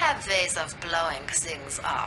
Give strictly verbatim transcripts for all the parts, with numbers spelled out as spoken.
have ways of blowing things up.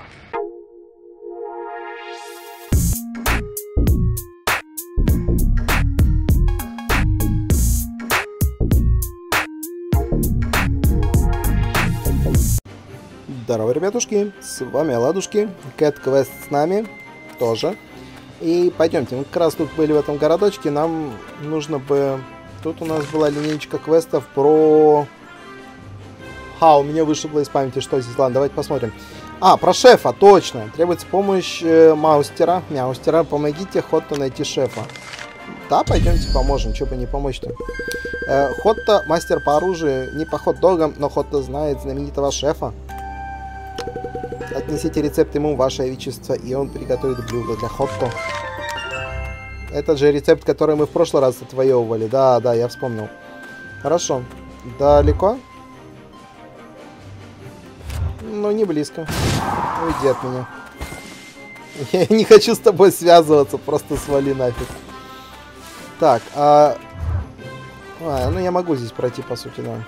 Здорово, ребятушки, с вами Ладушки, Cat Quest с нами тоже. И пойдемте, мы как раз тут были в этом городочке, нам нужно бы... Тут у нас была линейка квестов про... Ха, у меня вышибло из памяти, что здесь. Ладно, давайте посмотрим. А, про шефа, точно. Требуется помощь э, Маустера. Мяустера, помогите Хотто найти шефа. Да, пойдемте поможем, что бы не помочь-то. Э, Хотто мастер по оружию, не по хот-догам, но Хотто знает знаменитого шефа. Отнесите рецепт ему, ваше величество, и он приготовит блюдо для Хотто. Этот же рецепт, который мы в прошлый раз отвоевывали. Да, да, я вспомнил. Хорошо. Далеко? Ну, не близко. Уйди от меня. Я не хочу с тобой связываться, просто свали нафиг. Так, а... а... Ну, я могу здесь пройти, по сути, да.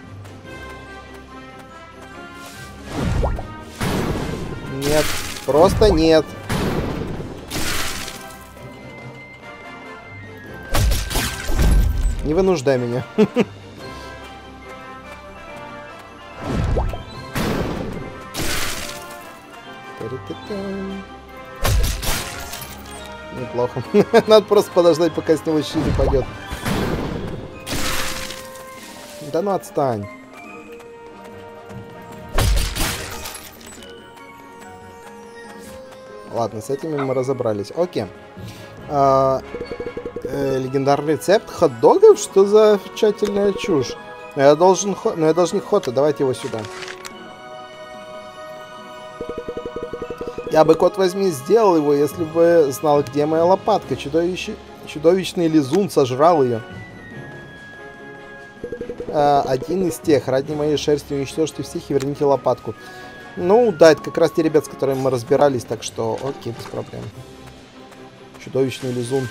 Нет, просто нет. Не вынуждай меня. Неплохо. Надо просто подождать, пока с него щит упадет. Да ну отстань. Ладно, с этими мы разобрались. Окей. А, э, легендарный рецепт хот-догов? Что за тщательная чушь? Но я должен... Но я должен Хотто. Давайте его сюда. Я бы, кот возьми, сделал его, если бы знал, где моя лопатка. Чудовище... Чудовищный лизун сожрал ее. А, один из тех. Ради моей шерсти уничтожьте всех и верните лопатку. Ну, да, это как раз те ребят, с которыми мы разбирались, так что окей, без проблем. Чудовищный лизун.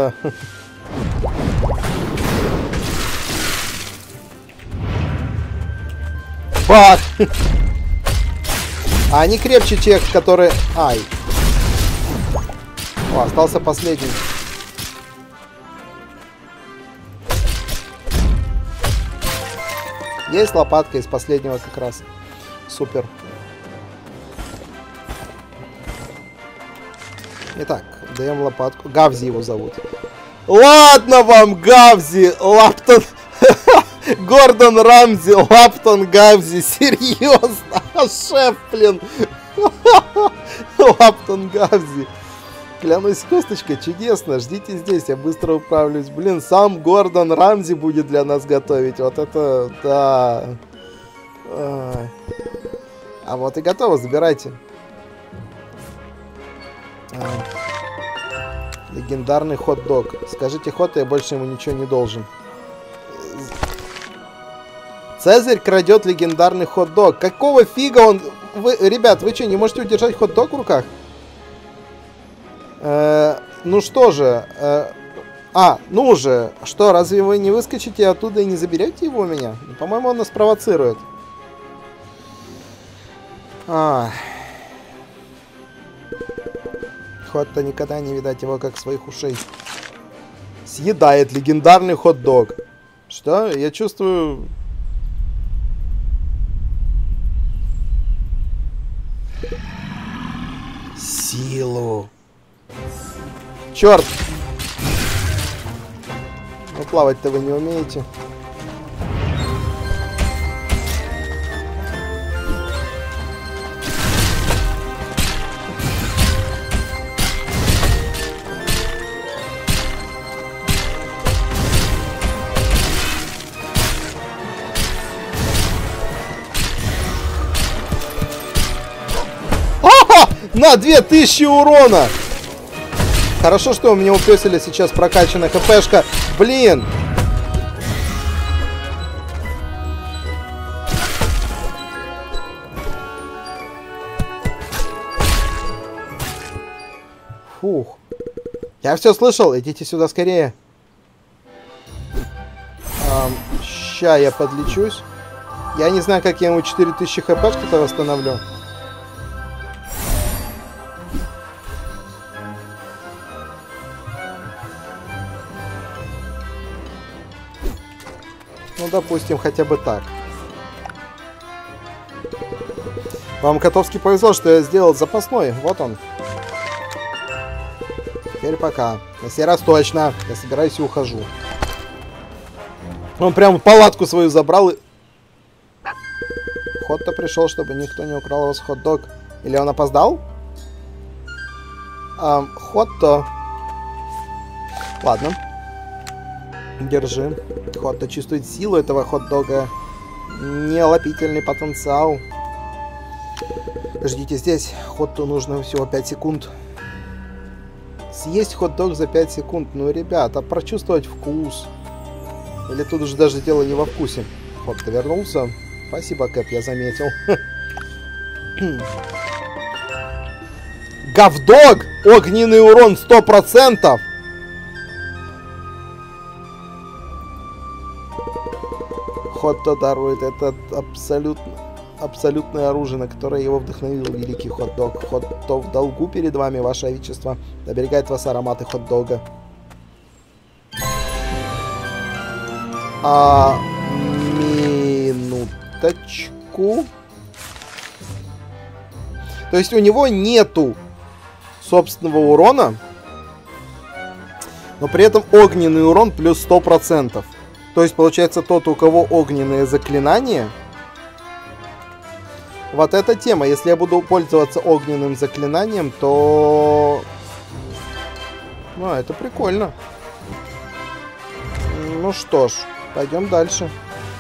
Бах! А они крепче тех, которые... Ай. О, остался последний. Есть лопатка из последнего как раз. Супер. Итак, даем лопатку. Гавзи его зовут. Ладно вам, Гавзи! Лаптон... Гордон Рамзи, Лаптон Гавзи. Серьезно? Шеф, блин. Лаптон Гавзи. Клянусь косточкой, чудесно. Ждите здесь, я быстро управлюсь. Блин, сам Гордон Рамзи будет для нас готовить. Вот это... Да. А вот и готово, забирайте. А, легендарный хот-дог. Скажите Хотто, я больше ему ничего не должен. Цезарь крадет легендарный хот-дог. Какого фига он... Вы, ребят, вы что, не можете удержать хот-дог в руках? Э, ну что же... Э, а, ну же. Что, разве вы не выскочите оттуда и не заберете его у меня? По-моему, он нас провоцирует. А... Хотто никогда не видать его как своих ушей. Съедает легендарный хот-дог. Что? Я чувствую... Силу. Черт! Ну, плавать-то вы не умеете. На две тысячи урона! Хорошо, что у меня у пёселя сейчас прокачана хпшка. Блин! Фух. Я все слышал. Идите сюда скорее. Эм, ща я подлечусь. Я не знаю, как я ему четыре тысячи хпшки-то восстановлю. Ну, допустим, хотя бы так. Вам, Котовский, повезло, что я сделал запасной. Вот он. Теперь пока. На сей раз точно. Я собираюсь и ухожу. Он прям палатку свою забрал и... Хот-то пришел, чтобы никто не украл у вас хот-дог. Или он опоздал? А, Хот-то... Ладно. Держи. Хот-то чувствует силу этого хот-дога. Неолопительный потенциал. Ждите здесь. Хот-то нужно всего пять секунд. Съесть хот-дог за пять секунд. Ну, ребята, прочувствовать вкус. Или тут уже даже дело не во вкусе. Хот-то вернулся. Спасибо, Кэп, я заметил. Говдог! Огненный урон сто процентов! Хот-то дарует это абсолютно, абсолютное оружие, на которое его вдохновил великий хот-дог. Хот-то в долгу перед вами, ваше величество. Оберегает вас ароматы хот-дога. А... Минуточку. То есть у него нету собственного урона, но при этом огненный урон плюс сто процентов. То есть, получается, тот, у кого огненные заклинания... Вот эта тема. Если я буду пользоваться огненным заклинанием, то... Ну, это прикольно. Ну что ж, пойдем дальше.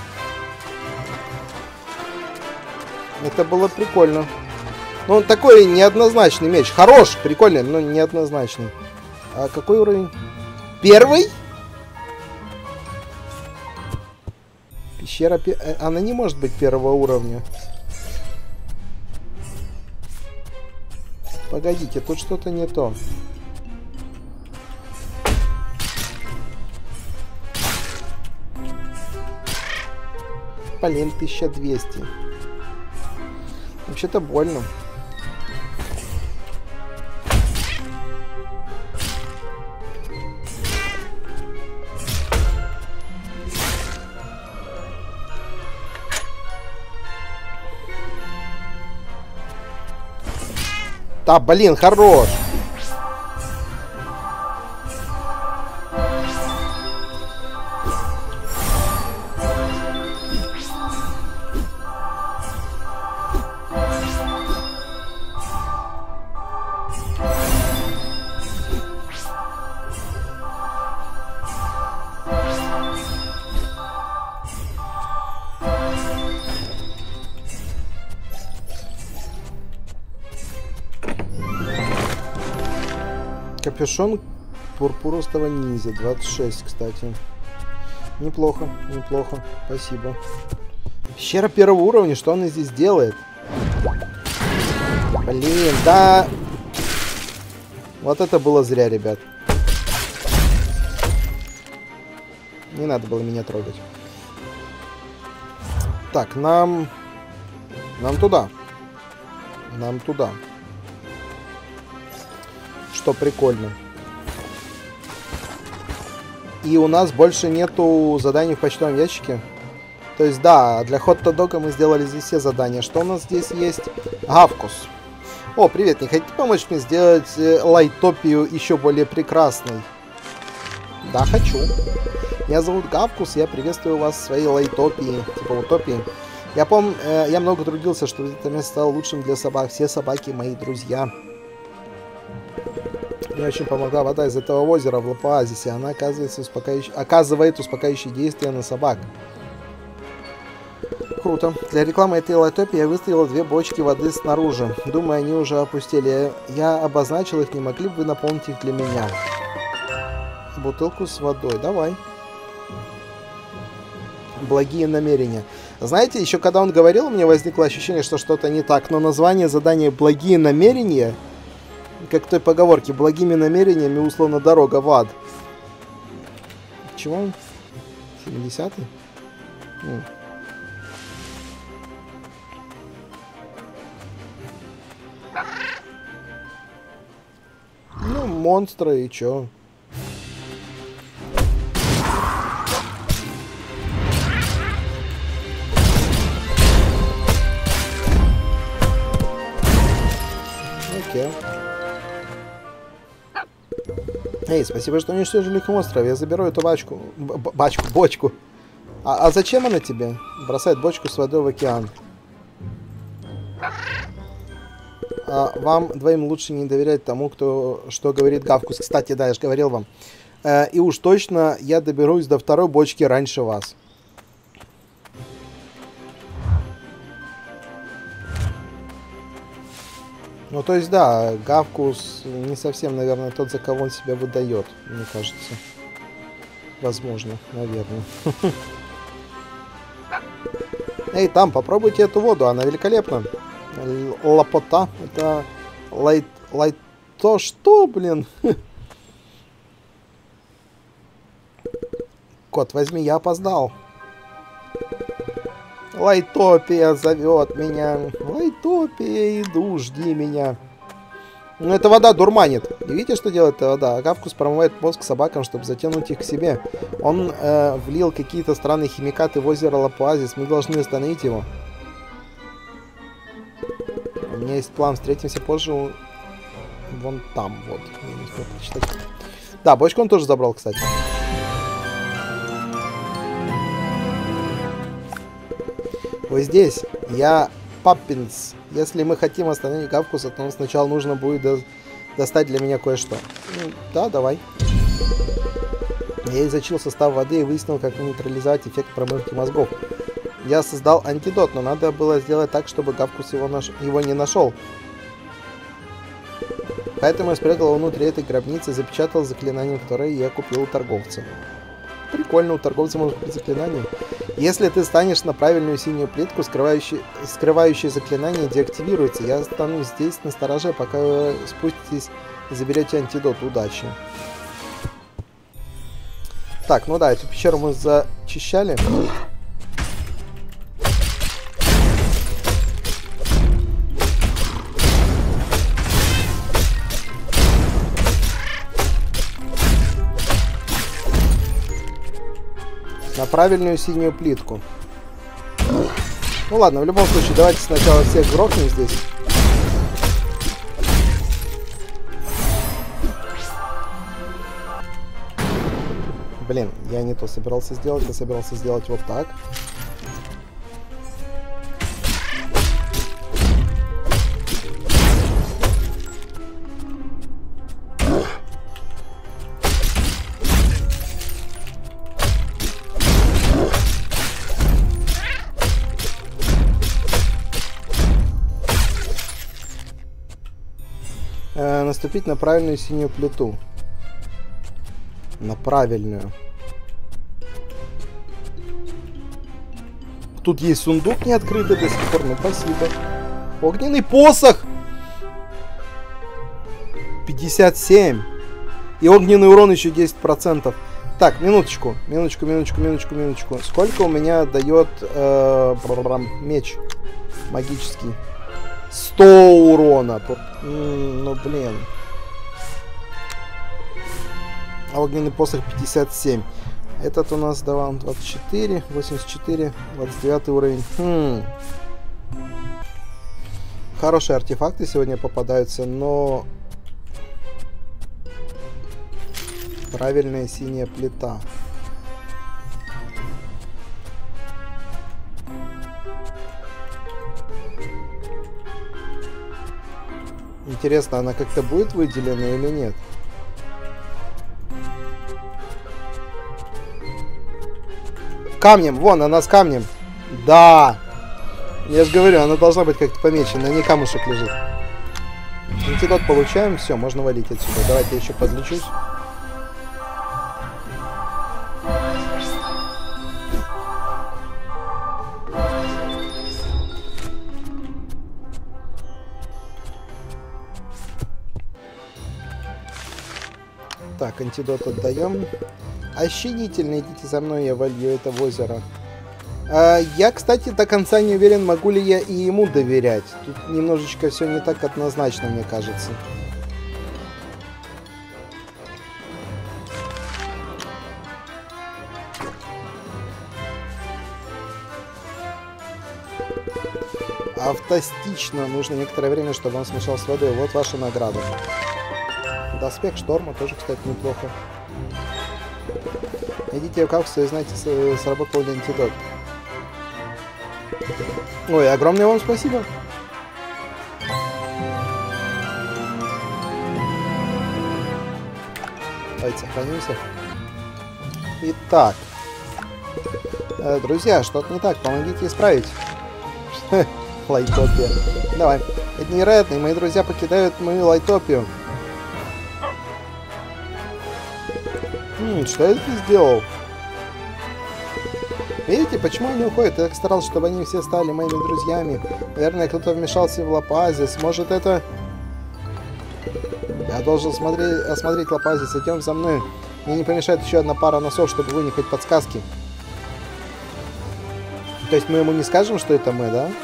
Это было прикольно. Ну, он такой неоднозначный меч. Хорош, прикольный, но неоднозначный. А какой уровень? Первый? Пещера... Она не может быть первого уровня. Погодите, тут что-то не то. Блин, тысяча двести. Вообще-то больно. Да, блин, хорош. Капюшон пурпуростого ниндзя. двадцать шесть, кстати. Неплохо, неплохо. Спасибо. Пещера первого уровня. Что он здесь делает? Блин, да... Вот это было зря, ребят. Не надо было меня трогать. Так, нам... Нам туда. Нам туда. Что прикольно. И у нас больше нету заданий в почтовом ящике. То есть, да, для хот-дога мы сделали здесь все задания. Что у нас здесь есть? Гавкус. О, привет, не хотите помочь мне сделать э, лайтопию еще более прекрасной? Да, хочу. Меня зовут Гавкус, я приветствую вас в своей лайтопии, типа утопии. Я помню, э, я много трудился, чтобы это место стало лучшим для собак. Все собаки мои друзья. Мне очень помогла вода из этого озера в оазисе. Она оказывается успокаивающей... оказывает успокаивающее действие на собак. Круто. Для рекламы этой лайтопии я выставил две бочки воды снаружи. Думаю, они уже опустили. Я обозначил их, не могли бы вы наполнить их для меня? Бутылку с водой. Давай. Благие намерения. Знаете, еще когда он говорил, у меня возникло ощущение, что что-то не так. Но название задания «Благие намерения», как в той поговорке, благими намерениями условно дорога в ад. Чего он? семидесятый? монстра, и чё? Окей. Эй, спасибо, что уничтожили их монстров. Я заберу эту бачку. Б бачку, бочку. А, а зачем она тебе? Бросает бочку с водой в океан. А, вам двоим лучше не доверять тому, кто что говорит Гавкус. Кстати, да, я же говорил вам. Э, и уж точно я доберусь до второй бочки раньше вас. Ну, то есть, да, Гавкус не совсем, наверное, тот, за кого он себя выдает, мне кажется. Возможно, наверное. Эй, там, попробуйте эту воду, она великолепна. Лапота, это лайт... лайт... То что, блин? Кот, возьми, я опоздал. Лайтопия зовет меня. Лайтопия, иду, жди меня. Ну, эта вода дурманит. И видите, что делает эта вода? Гавкус промывает мозг собакам, чтобы затянуть их к себе. Он э, влил какие-то странные химикаты в озеро Лапуазис. Мы должны остановить его. У меня есть план. Встретимся позже. Вон там, вот. Я не успел прочитать. Да, бочку он тоже забрал, кстати. Вот здесь я Паппинс. Если мы хотим остановить Гавкуса, то нам сначала нужно будет до достать для меня кое-что. Ну, да, давай. Я изучил состав воды и выяснил, как нейтрализовать эффект промывки мозгов. Я создал антидот, но надо было сделать так, чтобы Гавкус его, наш... его не нашел. Поэтому я спрятал его внутри этой гробницы и запечатал заклинание, которое я купил у торговца. Прикольно, у торговца может быть заклинание. Если ты станешь на правильную синюю плитку, скрывающие, скрывающие заклинание деактивируется. Я останусь здесь на стороже, пока вы спуститесь и заберете антидот. Удачи. Так, ну да, эту пещеру мы зачищали. На правильную синюю плитку. Ну ладно, в любом случае, давайте сначала всех грохнем здесь. Блин, я не то собирался сделать, я собирался сделать вот так. Наступить на правильную синюю плиту. На правильную. Тут есть сундук не открытый до сих пор. Ну, спасибо. Огненный посох! пятьдесят семь. И огненный урон еще десять процентов. Так, минуточку. Минуточку, минуточку, минуточку, минуточку. Сколько у меня дает э, меч магический? сто урона. М-м, ну, блин. А огненный посох пятьдесят семь. Этот у нас давал двадцать четыре, восемьдесят четыре, двадцать девятый уровень. Хм. Хорошие артефакты сегодня попадаются, но... Правильная синяя плита. Интересно, она как-то будет выделена или нет? Камнем, вон, она с камнем. Да! Я же говорю, она должна быть как-то помечена, не камушек лежит. Антидот получаем, все, можно валить отсюда. Давайте я еще подлечусь. Так, антидот отдаем. Ощенительно, идите за мной, я волью это в озеро. А, я, кстати, до конца не уверен, могу ли я и ему доверять. Тут немножечко все не так однозначно, мне кажется. автостично. Нужно некоторое время, чтобы он смешался с водой. Вот ваша награда. Доспех шторма тоже, кстати, неплохо. Идите в капсулу и знаете, сработал ли антидот. Ой, огромное вам спасибо. Давайте сохранимся. Итак. Э, друзья, что-то не так. Помогите исправить. Лайтопия. Давай. Это невероятно, и мои друзья покидают мою лайтопию. М-м, что я здесь сделал? Видите, почему они уходят? Я так старался, чтобы они все стали моими друзьями. Наверное, кто-то вмешался в Лапазис. Может, это... Я должен смотреть, осмотреть Лапазис. Идем за мной. Мне не помешает еще одна пара носов, чтобы вынюхать подсказки. То есть мы ему не скажем, что это мы, да?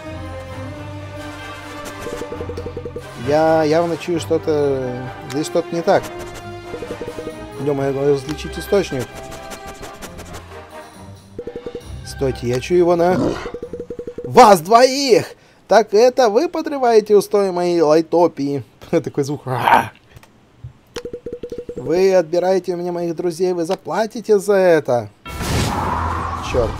Я явно чую что-то... Здесь что-то не так. Идем, я должен различить источник. Стойте, я чую его на... Вас двоих! Так это вы подрываете устои моей лайтопии. Такой звук. Вы отбираете у меня моих друзей, вы заплатите за это. Черт.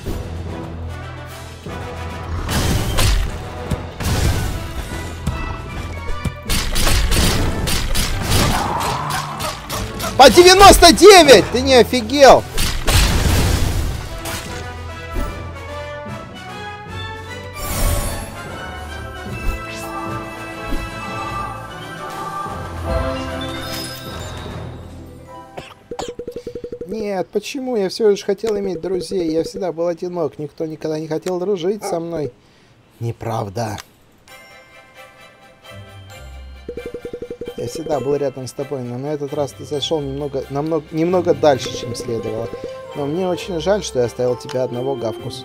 По девяносто девять! Ты не офигел? Нет, почему? Я все лишь хотел иметь друзей. Я всегда был одинок. Никто никогда не хотел дружить со мной. Неправда. Я всегда был рядом с тобой, но на этот раз ты зашел немного, намного, немного дальше, чем следовало. Но мне очень жаль, что я оставил тебя одного, Гавкус.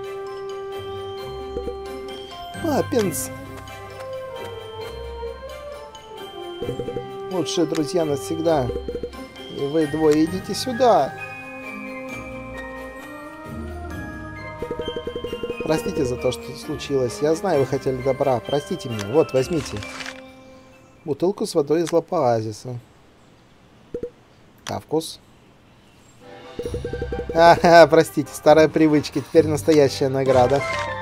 Папинс. Лучшие друзья навсегда. И вы двое идите сюда. Простите за то, что случилось. Я знаю, вы хотели добра. Простите меня. Вот, возьмите. Бутылку с водой из Лапазиса. Кавкус. Ага, простите, старая привычка. Теперь настоящая награда.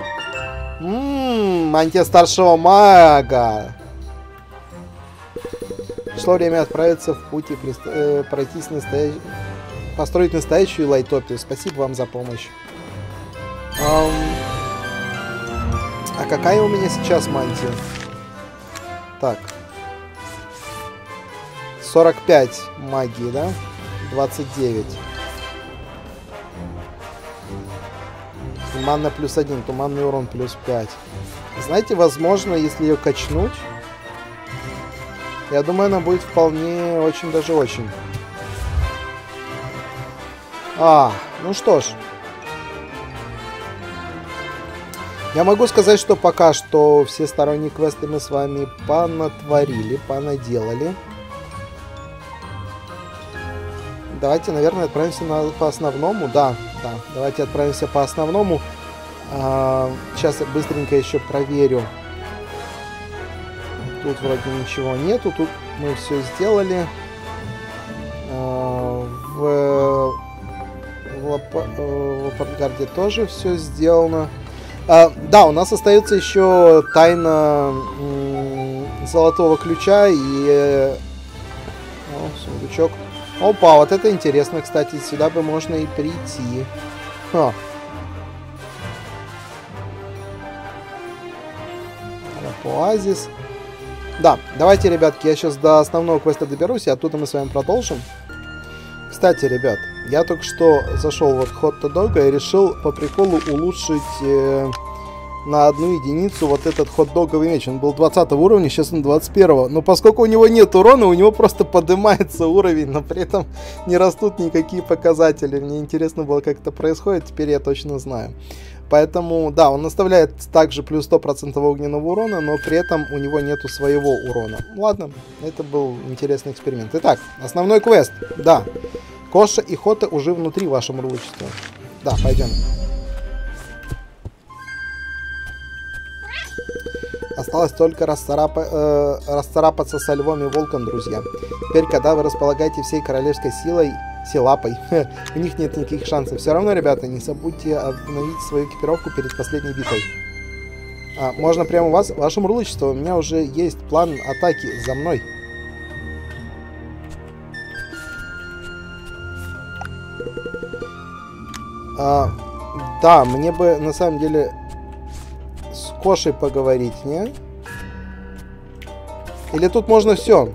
Ммм, мантия старшего мага. Пришло время отправиться в путь и прист... э, пройтись настоящ... построить настоящую лайтопию. Спасибо вам за помощь. Эм... А какая у меня сейчас мантия? Так. сорок пять магии, да? двадцать девять. Манна плюс один, туманный урон плюс пять. Знаете, возможно, если ее качнуть, я думаю, она будет вполне очень даже очень. А, ну что ж. Я могу сказать, что пока что все сторонние квесты мы с вами понатворили, понаделали. Давайте, наверное, отправимся на, по основному. Да, да, давайте отправимся по основному. А, сейчас я быстренько еще проверю. Тут вроде ничего нету. Тут мы все сделали. А, в в Лапаргарде тоже все сделано. А, да, у нас остается еще тайна золотого ключа и... О, сундучок. Опа, вот это интересно, кстати. Сюда бы можно и прийти. Ха. Оазис. Да, давайте, ребятки, я сейчас до основного квеста доберусь, и оттуда мы с вами продолжим. Кстати, ребят, я только что зашел вот в Hot Dog и решил по приколу улучшить э, на одну единицу вот этот хот-договый меч. Он был двадцатого уровня, сейчас он двадцать первого. Но поскольку у него нет урона, у него просто поднимается уровень, но при этом не растут никакие показатели. Мне интересно было, как это происходит, теперь я точно знаю. Поэтому, да, он оставляет также плюс сто процентов огненного урона, но при этом у него нету своего урона. Ладно, это был интересный эксперимент. Итак, основной квест. Да, Коша и Хота уже внутри, ваше мурлычество. Да, пойдем. Осталось только расцарапа, э, расцарапаться со львом и волком, друзья. Теперь, когда вы располагаете всей королевской силой, силапой, у них нет никаких шансов. Все равно, ребята, не забудьте обновить свою экипировку перед последней битвой. А, можно прямо у вас, ваше мурлычество, у меня уже есть план атаки за мной. А, да, мне бы на самом деле с Кошей поговорить, не? Или тут можно все?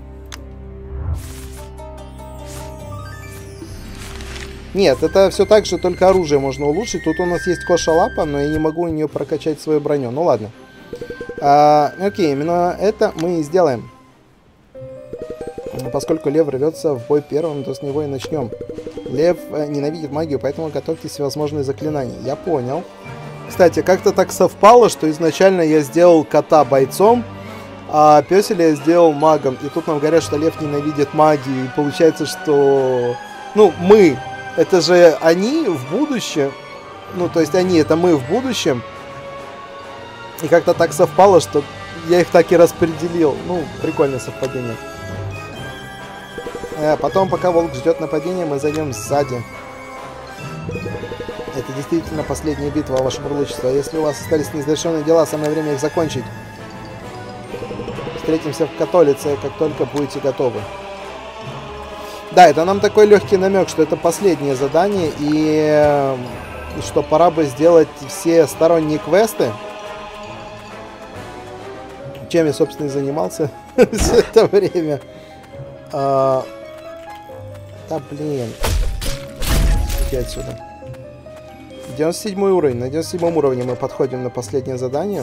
Нет, это все так же, только оружие можно улучшить. Тут у нас есть Коша Лапа, но я не могу у нее прокачать свою броню. Ну ладно. А, окей, именно это мы и сделаем. Поскольку Лев рвется в бой первым, то с него и начнем. Лев ненавидит магию, поэтому готовьте всевозможные заклинания. Я понял. Кстати, как-то так совпало, что изначально я сделал кота бойцом, а пёселя я сделал магом. И тут нам говорят, что Лев ненавидит магию. И получается, что... Ну, мы... Это же они в будущем. Ну, то есть они, это мы в будущем. И как-то так совпало, что я их так и распределил. Ну, прикольное совпадение. Потом, пока волк ждет нападения, мы зайдем сзади. Это действительно последняя битва, ваше мурлычество. Если у вас остались незавершенные дела, самое время их закончить. Встретимся в Католице, как только будете готовы. Да, это нам такой легкий намек, что это последнее задание, и, и что пора бы сделать все сторонние квесты. Чем я, собственно, и занимался все это время. А... Да, блин. Иди отсюда. девяносто седьмой уровень. На девяносто седьмом уровне мы подходим на последнее задание.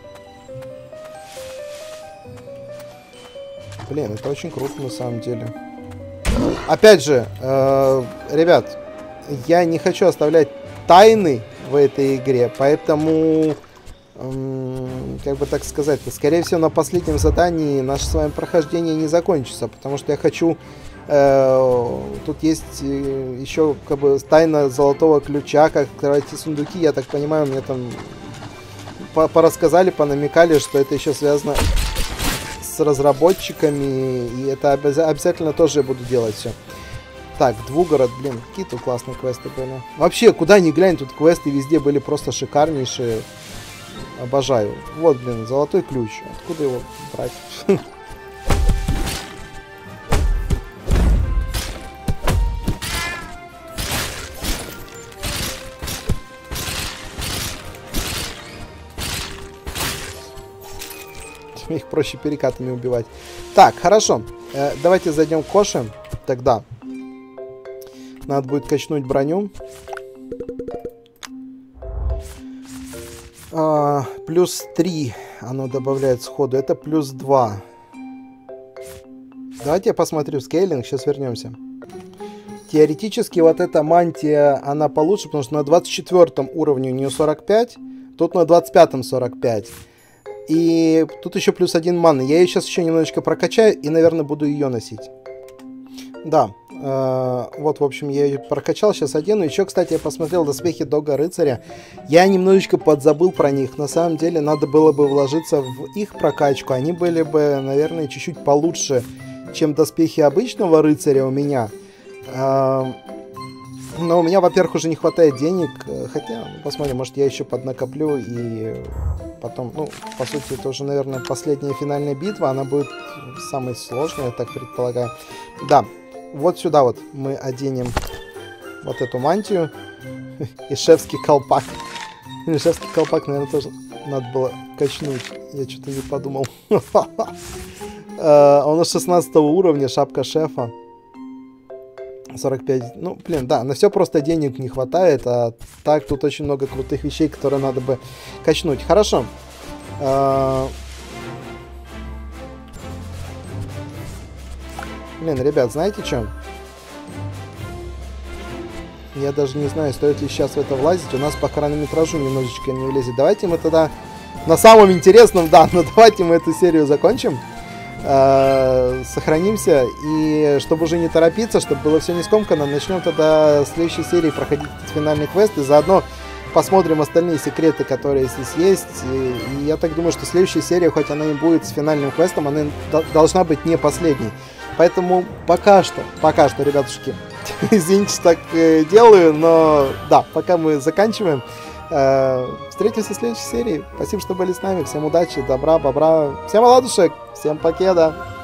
Блин, это очень круто на самом деле. Опять же, э, ребят, я не хочу оставлять тайны в этой игре, поэтому, э, как бы так сказать, скорее всего, на последнем задании наше с вами прохождение не закончится, потому что я хочу... Э, тут есть э, еще как бы тайна золотого ключа, как открывать сундуки. Я так понимаю, мне там порассказали, понамекали, что это еще связано с разработчиками, и это обяз обязательно тоже я буду делать все. Так, Двугород, блин, какие тут классные квесты были. Вообще, куда ни глянь, тут квесты везде были просто шикарнейшие. Обожаю. Вот, блин, золотой ключ. Откуда его брать? Их проще перекатами убивать. Так, хорошо. Э, давайте зайдем к Коше. Тогда. Надо будет качнуть броню. А, плюс три оно добавляет сходу. Это плюс два. Давайте я посмотрю скейлинг. Сейчас вернемся. Теоретически вот эта мантия, она получше, потому что на двадцать четвёртом уровне у нее сорок пять. Тут на двадцать пятом сорок пять. И тут еще плюс один маны. Я ее сейчас еще немножечко прокачаю и, наверное, буду ее носить. Да. Э, вот, в общем, я ее прокачал. Сейчас одену. Еще, кстати, я посмотрел доспехи Дога Рыцаря. Я немножечко подзабыл про них. На самом деле, надо было бы вложиться в их прокачку. Они были бы, наверное, чуть-чуть получше, чем доспехи обычного рыцаря у меня. Э, но у меня, во-первых, уже не хватает денег. Хотя, посмотрим, может, я еще поднакоплю и... Потом, ну, по сути, это уже, наверное, последняя финальная битва. Она будет самой сложной, я так предполагаю. Да, вот сюда вот мы оденем вот эту мантию. И шефский колпак. И шефский колпак, наверное, тоже надо было качнуть. Я что-то не подумал. Он с шестнадцатого уровня, шапка шефа. сорок пять. Ну, блин, да, на все просто денег не хватает, а так тут очень много крутых вещей, которые надо бы качнуть. Хорошо. А... Блин, ребят, знаете что? Я даже не знаю, стоит ли сейчас в это влазить. У нас по хронометражу немножечко не влезет. Давайте мы тогда на самом интересном, да, но давайте мы эту серию закончим. Сохранимся, и чтобы уже не торопиться, чтобы было все не скомкано, начнем тогда в следующей серии проходить финальный квест, и заодно посмотрим остальные секреты, которые здесь есть. И, и я так думаю, что следующая серия, хоть она и будет с финальным квестом, она должна быть не последней. Поэтому пока что, пока что, ребятушки, извините, что так э, делаю, но да, пока мы заканчиваем. Э, встретимся в следующей серии. Спасибо, что были с нами. Всем удачи, добра, бобра. Всем оладушек, всем покеда.